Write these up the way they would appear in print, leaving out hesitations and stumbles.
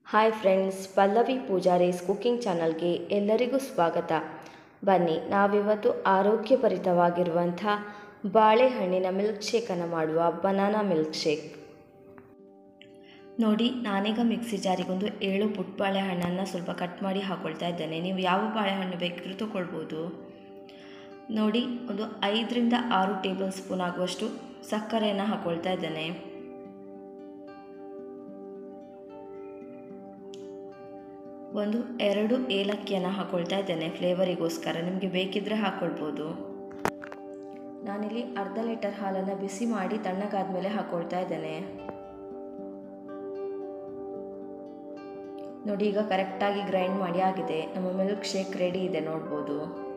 Hi friends, Pallavi Poojari's cooking ಚಾನಲ್ಗೆ ಎಲ್ಲರಿಗೂ ಸ್ವಾಗತ. ಬನ್ನಿ, ನಾವಿವತ್ತು ಆರೋಗ್ಯಭರಿತವಾಗಿರುವಂಥ ಬಾಳೆಹಣ್ಣಿನ ಮಿಲ್ಕ್ ಶೇಕನ್ನು ಮಾಡುವ. ಬನಾನಾ ಮಿಲ್ಕ್ ಶೇಕ್ ನೋಡಿ. ನಾನೀಗ ಮಿಕ್ಸಿ ಜಾರಿಗೊಂದು 7 ಪುಟ್ಟ ಬಾಳೆಹಣ್ಣನ್ನು ಸ್ವಲ್ಪ ಕಟ್ ಮಾಡಿ ಹಾಕ್ಕೊಳ್ತಾ ಇದ್ದೇನೆ. ನೀವು ಯಾವ ಬಾಳೆಹಣ್ಣು ಬೇಕಿದ್ರೂ ತಗೊಳ್ಬೋದು. ನೋಡಿ, ಒಂದು 5 ರಿಂದ 6 ಟೇಬಲ್ ಸ್ಪೂನ್ ಆಗುವಷ್ಟು ಸಕ್ಕರೆಯನ್ನು ಹಾಕ್ಕೊಳ್ತಾ ಇದ್ದೇನೆ. ಒಂದು 2 ಏಲಕ್ಕಿಯನ್ನು ಹಾಕ್ಕೊಳ್ತಾ ಇದ್ದೇನೆ ಫ್ಲೇವರಿಗೋಸ್ಕರ. ನಿಮಗೆ ಬೇಕಿದ್ದರೆ ಹಾಕ್ಕೊಳ್ಬೋದು. ನಾನಿಲ್ಲಿ ಅರ್ಧ ಲೀಟರ್ ಹಾಲನ್ನು ಬಿಸಿ ಮಾಡಿ ತಣ್ಣಗಾದ ಮೇಲೆ ಹಾಕ್ಕೊಳ್ತಾ ಇದ್ದೇನೆ. ನೋಡಿ, ಈಗ ಕರೆಕ್ಟಾಗಿ ಗ್ರೈಂಡ್ ಮಾಡಿ ಆಗಿದೆ. ನಮ್ಮ ಮಿಲ್ಕ್ ಶೇಕ್ ರೆಡಿ ಇದೆ, ನೋಡ್ಬೋದು.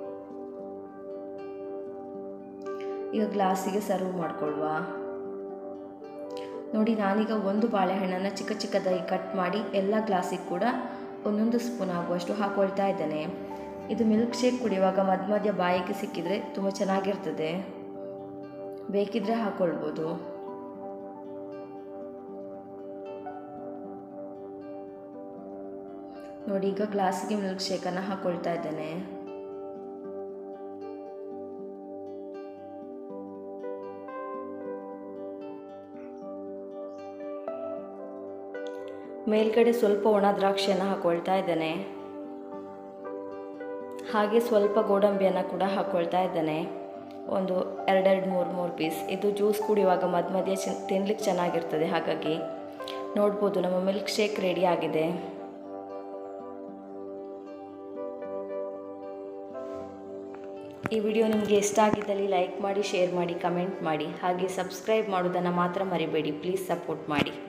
ಈಗ ಗ್ಲಾಸಿಗೆ ಸರ್ವ್ ಮಾಡ್ಕೊಳ್ಳುವ. ನೋಡಿ, ನಾನೀಗ ಒಂದು ಬಾಳೆಹಣ್ಣನ್ನು ಚಿಕ್ಕ ಚಿಕ್ಕದಾಗಿ ಕಟ್ ಮಾಡಿ ಎಲ್ಲ ಗ್ಲಾಸಿಗೆ ಕೂಡ 1 ಸ್ಪೂನ್ ಆಗುವಷ್ಟು ಹಾಕ್ಕೊಳ್ತಾ ಇದ್ದೇನೆ. ಇದು ಮಿಲ್ಕ್ ಶೇಕ್ ಕುಡಿಯುವಾಗ ಮಧ್ಯ ಬಾಯಿಗೆ ಸಿಕ್ಕಿದರೆ ತುಂಬ ಚೆನ್ನಾಗಿರ್ತದೆ. ಬೇಕಿದ್ರೆ ಹಾಕ್ಕೊಳ್ಬೋದು. ನೋಡಿ, ಈಗ ಗ್ಲಾಸಿಗೆ ಮಿಲ್ಕ್ ಶೇಕನ್ನು ಹಾಕ್ಕೊಳ್ತಾ ಇದ್ದೇನೆ. ಮೇಲ್ಗಡೆ ಸ್ವಲ್ಪ ಒಣ ದ್ರಾಕ್ಷಿಯನ್ನು ಹಾಕ್ಕೊಳ್ತಾ ಇದ್ದೇನೆ. ಹಾಗೆ ಸ್ವಲ್ಪ ಗೋಡಂಬಿಯನ್ನು ಕೂಡ ಹಾಕ್ಕೊಳ್ತಾ ಇದ್ದೇನೆ. ಒಂದು 2-3 ಪೀಸ್. ಇದು ಜ್ಯೂಸ್ ಕುಡಿಯುವಾಗ ಮಧ್ಯ ತಿನ್ಲಿಕ್ಕೆ ಚೆನ್ನಾಗಿರ್ತದೆ. ಹಾಗಾಗಿ ನೋಡ್ಬೋದು, ನಮ್ಮ ಮಿಲ್ಕ್ ಶೇಕ್ ರೆಡಿ ಆಗಿದೆ. ಈ ವಿಡಿಯೋ ನಿಮಗೆ ಇಷ್ಟ ಆಗಿದ್ದಲ್ಲಿ ಲೈಕ್ ಮಾಡಿ, ಶೇರ್ ಮಾಡಿ, ಕಮೆಂಟ್ ಮಾಡಿ. ಹಾಗೆ ಸಬ್ಸ್ಕ್ರೈಬ್ ಮಾಡೋದನ್ನು ಮಾತ್ರ ಮರಿಬೇಡಿ. ಪ್ಲೀಸ್ ಸಪೋರ್ಟ್ ಮಾಡಿ.